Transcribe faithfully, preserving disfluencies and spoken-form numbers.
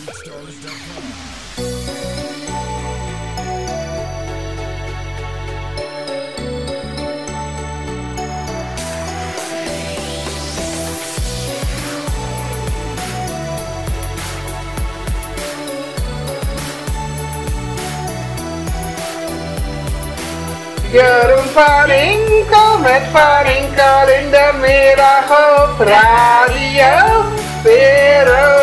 Jeroen van Inkel met Van Inkel in de middag op radio. Weer